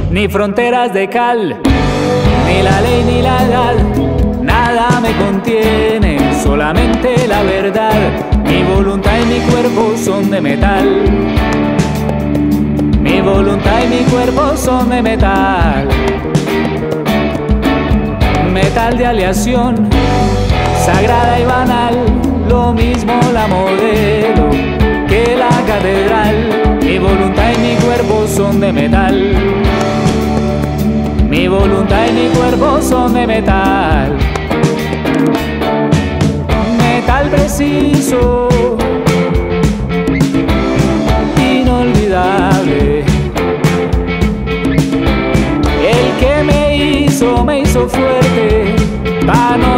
ni fronteras de cal, ni la ley ni la edad, nada me contiene, solamente la verdad. Mi voluntad y mi cuerpo son de metal, mi voluntad y mi cuerpo son de metal. Metal de aleación, sagrada y banal, lo mismo la modelo que la catedral. Mi voluntad y mi cuerpo son de metal, mi voluntad y mi cuerpo son de metal. Metal preciso, inolvidable, el que me hizo fuerte, para no